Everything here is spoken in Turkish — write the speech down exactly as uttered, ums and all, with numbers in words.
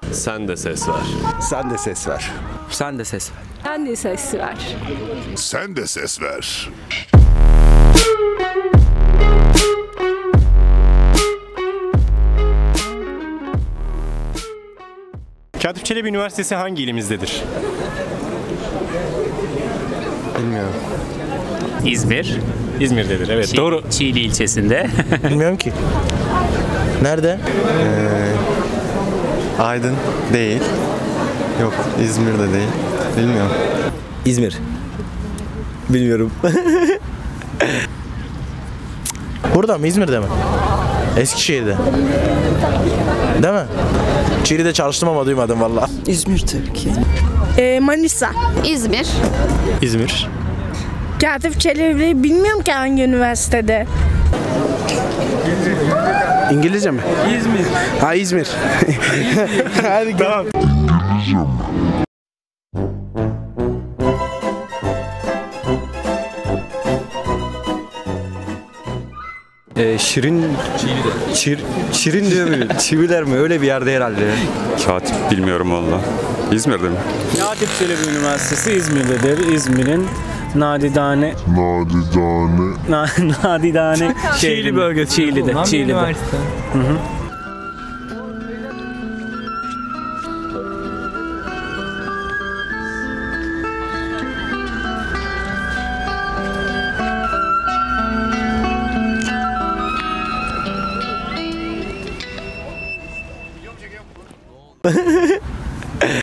Sen de ses ver. Sen de ses ver. Sen de ses ver. Sen de ses ver. Sen de ses ver. Katip Çelebi Üniversitesi hangi ilimizdedir? Bilmiyorum. İzmir. İzmir'dedir, evet. Çi- Doğru. Çiğli ilçesinde. Bilmiyorum ki. Nerede? Aydın değil. Yok, İzmir'de değil. Bilmiyorum. İzmir. Bilmiyorum. Burada mı? İzmir'de mi? Eskişehir'de. Değil mi? Çiğli'de çalıştım ama duymadım valla. İzmir tabii ki. Ee, Manisa. İzmir. İzmir. Katip Çelebi bilmiyorum ki hangi üniversitede. İngilizce mi? İzmir. Ha İzmir. Hadi tamam. Ee, Şirin... Çiğli'de. Çir, Şirin diyor mu? Çiviler mi? Öyle bir yerde herhalde. Katip bilmiyorum valla. İzmir'de mi? Katip Çelebi Üniversitesi İzmir'dedir. İzmir'in Nadidane Nadidane Na, Nadidane Çiğli bölgesi. Çiğli'de. Çiğli'de. Hı hı.